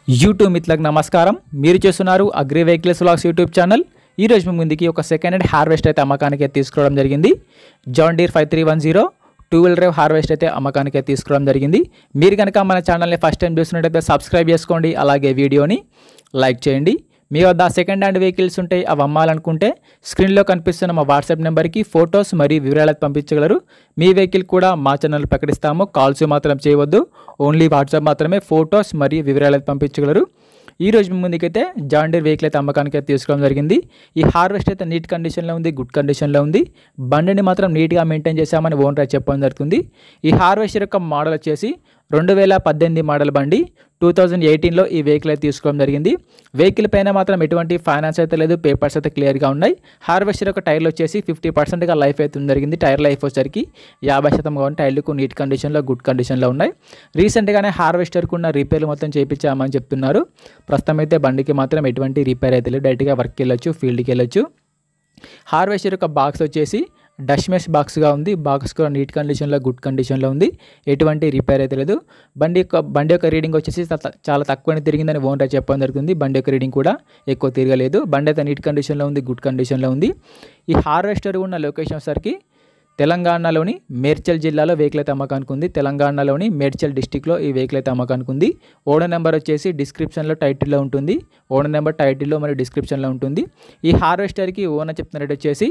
YouTube మిత్రులకు నమస్కారం. మీరు చేస్తున్నారు agri vehicles vlogs YouTube channel. ఈ రోజు మీ ముందుకి ఒక సెకండ్ హ్యాండ్ హార్వెస్ట్ అయితే అమ్మకానికి తీసుకురావడం జరిగింది. John Deere 5310 2 wheeler drive harvest అయితే అమ్మకానికి తీసుకురావడం జరిగింది. మీరు కనుక మన ఛానల్ని ఫస్ట్ టైం చూస్తున్నట్టయితే సబ్స్క్రైబ్ చేసుకోండి, అలాగే వీడియోని లైక్ చేయండి. మీ వద్ద సెకండ్ హ్యాండ్ వెహికల్స్ ఉంటే అవి అమ్మాలనుకుంటే స్క్రీన్లో కనిపిస్తున్న మా వాట్సాప్ నెంబర్కి ఫొటోస్ మరియు వివరాలు పంపించగలరు. మీ వెహికల్ కూడా మా ఛానల్ ప్రకటిస్తాము. కాల్స్ మాత్రం చేయవద్దు, ఓన్లీ వాట్సాప్ మాత్రమే ఫొటోస్ మరియు వివరాలు పంపించగలరు. ఈ రోజు మీ ముందుకైతే జాన్ డీర్ వెహికల్ అయితే అమ్మకానికి తీసుకోవడం జరిగింది. ఈ హార్వెస్ట్ అయితే నీట్ కండిషన్లో ఉంది, గుడ్ కండిషన్లో ఉంది. బండిని మాత్రం నీట్గా మెయింటైన్ చేశామని ఓనర్ చెప్పడం జరుగుతుంది. ఈ హార్వెస్టర్ యొక్క మోడల్ వచ్చేసి 2018 మోడల్ బండి. 2018లో ఈ వెహికల్ అయితే తీసుకోవడం జరిగింది. వెహికల్ పైన మాత్రం ఎటువంటి ఫైనాన్స్ అయితే లేదు, పేపర్స్ అయితే క్లియర్గా ఉన్నాయి. హార్వెస్టర్ యొక్క టైర్లు వచ్చేసి 50%గా లైఫ్ అయితే జరిగింది. టైర్ లైఫ్ వచ్చేసరికి 50%గా ఉన్న టైర్లకు నీట్ కండిషన్లో, గుడ్ కండిషన్లో ఉన్నాయి. రీసెంట్గానే హార్వెస్టర్కు ఉన్న రిపేర్లు మొత్తం చేయించామని చెప్తున్నారు. ప్రస్తుతం అయితే బండికి మాత్రం ఎటువంటి రిపేర్ అయితే లేదు, డైరెక్ట్గా వర్క్కి వెళ్ళొచ్చు, ఫీల్డ్కి వెళ్ళొచ్చు. హార్వెస్టర్ యొక్క బాక్స్ వచ్చేసి డస్ట్ మెష్ బాక్స్గా ఉంది. బాక్స్ కూడా నీట్ కండిషన్లో, గుడ్ కండిషన్లో ఉంది, ఎటువంటి రిపేర్ అయితే లేదు. బండి యొక్క రీడింగ్ వచ్చేసి చాలా తక్కువనే తిరిగిందని ఓనర్ చెప్పడం జరుగుతుంది. బండి యొక్క రీడింగ్ కూడా ఎక్కువ తిరగలేదు. బండి అయితే నీట్ కండిషన్లో ఉంది, గుడ్ కండిషన్లో ఉంది. ఈ హార్వెస్టర్ ఉన్న లొకేషన్ వచ్చేసరికి తెలంగాణలోని మేడ్చల్ జిల్లాలో వెహికల్ అయితే అమ్మకానికి ఉంది. తెలంగాణలోని మేడ్చల్ డిస్టిక్లో ఈ వెహికల్ అయితే అమ్మకానికి ఉంది. ఓనర్ నెంబర్ వచ్చేసి డిస్క్రిప్షన్లో, టైటిల్లో ఉంటుంది. ఓనర్ నెంబర్ టైటిల్లో మరియు డిస్క్రిప్షన్లో ఉంటుంది. ఈ హార్వెస్టర్కి ఓనర్ చెప్తున్న రేట్ వచ్చేసి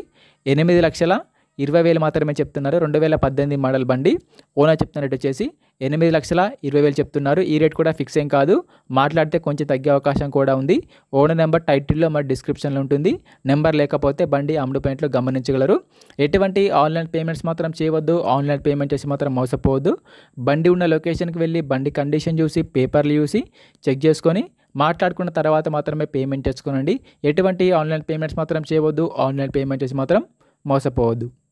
8,20,000 మాత్రమే చెప్తున్నారు. 2018 మోడల్ బండి. ఓనర్ చెప్తున్న రేట్ వచ్చేసి 8,20,000 చెప్తున్నారు. ఈ రేట్ కూడా ఫిక్స్ ఏం కాదు, మాట్లాడితే కొంచెం తగ్గే అవకాశం కూడా ఉంది. ఓనర్ నెంబర్ టైటిల్లో మరియు డిస్క్రిప్షన్లో ఉంటుంది. నెంబర్ లేకపోతే బండి అమ్ముడు పాయింట్లో గమనించగలరు. ఎటువంటి ఆన్లైన్ పేమెంట్స్ మాత్రం చేయవద్దు, ఆన్లైన్ పేమెంట్ చేసి మాత్రం మోసపోవద్దు. బండి ఉన్న లొకేషన్కి వెళ్ళి బండి కండిషన్ చూసి, పేపర్లు చూసి చెక్ చేసుకొని మాట్లాడుకున్న తర్వాత మాత్రమే పేమెంట్ చేసుకోనండి. ఎటువంటి ఆన్లైన్ పేమెంట్స్ మాత్రం చేయవద్దు, ఆన్లైన్ పేమెంట్ చేసి మాత్రం మోసపోవద్దు.